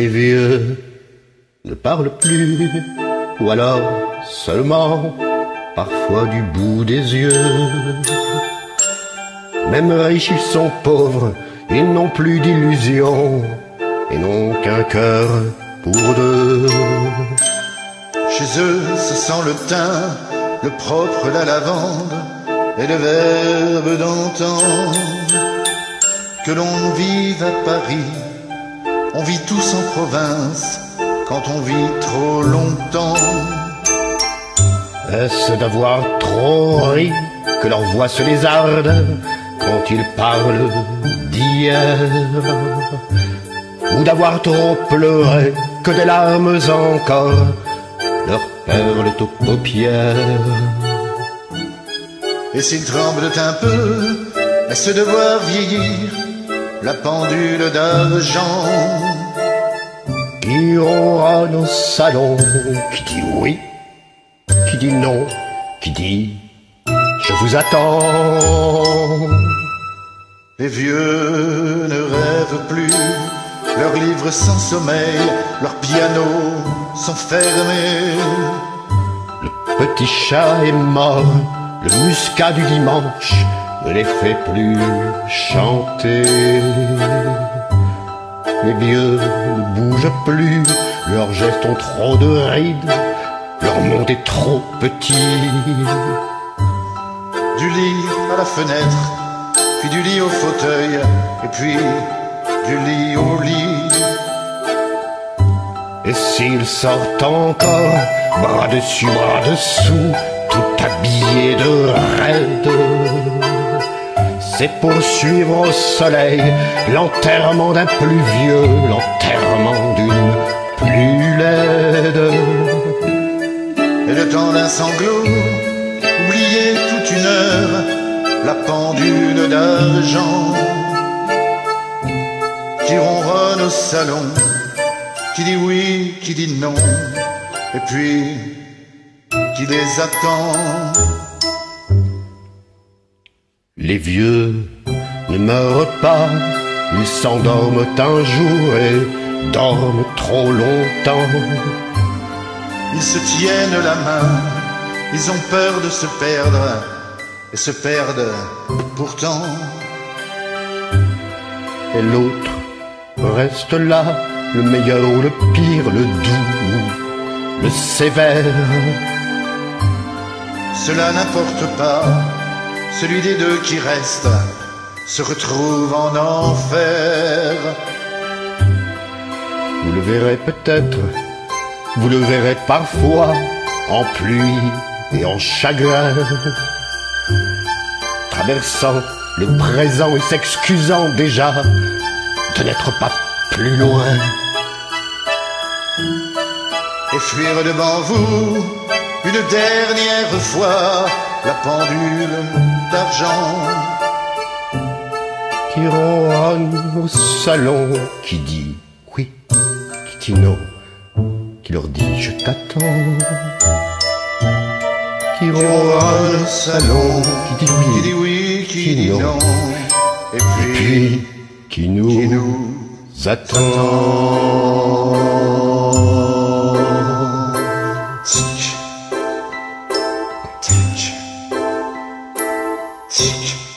les vieux ne parlent plus, ou alors seulement parfois du bout des yeux. Même riches, ils sont pauvres, ils n'ont plus d'illusions et n'ont qu'un cœur pour deux. Chez eux, ce sent le thym, le propre, la lavande et le verbe d'antan. Que l'on vive à Paris, on vit tous en province quand on vit trop longtemps. Est-ce d'avoir trop ri que leur voix se lézarde quand ils parlent d'hier, ou d'avoir trop pleuré que des larmes encore leur perlent aux paupières? Et s'ils tremblent un peu, est-ce devoir vieillir la pendule d'argent qui ronronne au salon, qui dit oui, qui dit non, qui dit je vous attends? Les vieux ne rêvent plus, leurs livres sans sommeil, leurs pianos sont fermés. Le petit chat est mort, le muscat du dimanche ne les fait plus chanter. Les vieux ne bougent plus, leurs gestes ont trop de rides, leur monde est trop petit. Du lit à la fenêtre, puis du lit au fauteuil, et puis du lit au lit. Et s'ils sortent encore, bras dessus, bras dessous, tout habillés de raide, c'est pour suivre au soleil l'enterrement d'un plus vieux, l'enterrement d'une plus laide. Et le temps d'un sanglot, oublier toute une heure, la pendule d'argent qui ronronne au salon, qui dit oui, qui dit non, et puis qui les attend. Les vieux ne meurent pas, ils s'endorment un jour et dorment trop longtemps. Ils se tiennent la main, ils ont peur de se perdre, et se perdent pourtant. Et l'autre reste là, le meilleur ou le pire, le doux, le sévère. Cela n'importe pas, celui des deux qui reste se retrouve en enfer. Vous le verrez peut-être, vous le verrez parfois, en pluie et en chagrin, traversant le présent et s'excusant déjà de n'être pas plus loin. Et fuir devant vous une dernière fois la pendule d'argent qui ronronne au salon, qui dit oui, qui dit non, qui leur dit je t'attends, qui ronronne au salon, qui dit oui, qui dit non, et puis qui nous attend. Tic, tac, tic.